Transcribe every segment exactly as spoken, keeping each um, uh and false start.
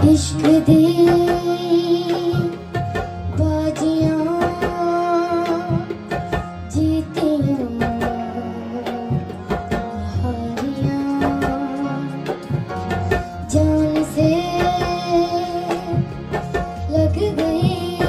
इश्क दी बाजियां जीतियां हारियां जान से लग गई।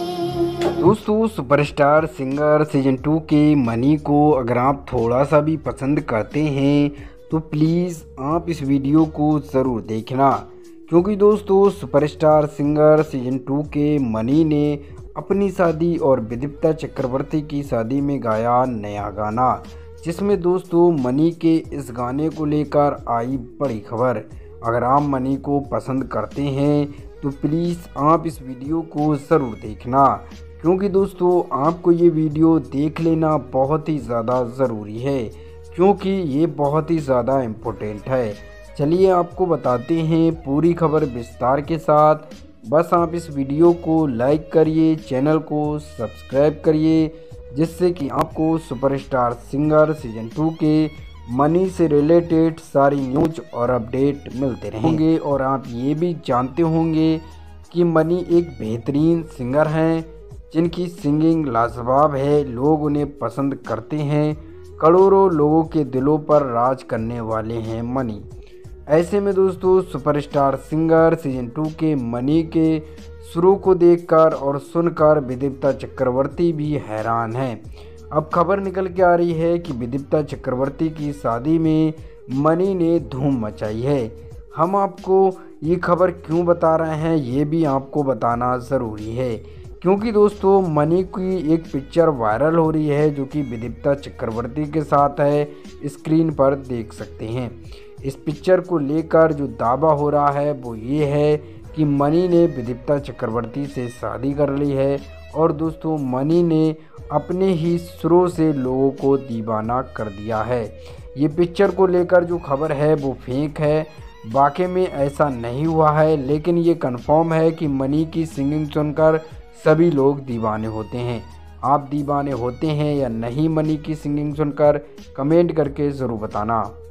दोस्तों, सुपरस्टार सिंगर सीजन टू के मनी को अगर आप थोड़ा सा भी पसंद करते हैं तो प्लीज़ आप इस वीडियो को ज़रूर देखना, क्योंकि दोस्तों सुपरस्टार सिंगर सीजन टू के मनी ने अपनी शादी और विदिप्ता चक्रवर्ती की शादी में गाया नया गाना, जिसमें दोस्तों मनी के इस गाने को लेकर आई बड़ी खबर। अगर आप मनी को पसंद करते हैं तो प्लीज़ आप इस वीडियो को ज़रूर देखना, क्योंकि दोस्तों आपको ये वीडियो देख लेना बहुत ही ज़्यादा ज़रूरी है, क्योंकि ये बहुत ही ज़्यादा इम्पोर्टेंट है। चलिए आपको बताते हैं पूरी खबर विस्तार के साथ। बस आप इस वीडियो को लाइक करिए, चैनल को सब्सक्राइब करिए, जिससे कि आपको सुपरस्टार सिंगर सीजन टू के मनी से रिलेटेड सारी न्यूज और अपडेट मिलते रहेंगे। और आप ये भी जानते होंगे कि मनी एक बेहतरीन सिंगर हैं, जिनकी सिंगिंग लाजवाब है, लोग उन्हें पसंद करते हैं, करोड़ों लोगों के दिलों पर राज करने वाले हैं मनी। ऐसे में दोस्तों सुपरस्टार सिंगर सीजन टू के मनी के सुरों को देखकर और सुनकर विदिप्ता चक्रवर्ती भी हैरान हैं। अब खबर निकल के आ रही है कि विदिप्ता चक्रवर्ती की शादी में मनी ने धूम मचाई है। हम आपको ये खबर क्यों बता रहे हैं ये भी आपको बताना ज़रूरी है, क्योंकि दोस्तों मनी की एक पिक्चर वायरल हो रही है जो कि विदिप्ता चक्रवर्ती के साथ है, स्क्रीन पर देख सकते हैं। इस पिक्चर को लेकर जो दावा हो रहा है वो ये है कि मनी ने विदिप्ता चक्रवर्ती से शादी कर ली है, और दोस्तों मनी ने अपने ही सुरों से लोगों को दीवाना कर दिया है। ये पिक्चर को लेकर जो खबर है वो फेक है, वाकई में ऐसा नहीं हुआ है, लेकिन ये कंफर्म है कि मनी की सिंगिंग सुनकर सभी लोग दीवाने होते हैं। आप दीवाने होते हैं या नहीं मनी की सिंगिंग सुनकर, कमेंट करके ज़रूर बताना।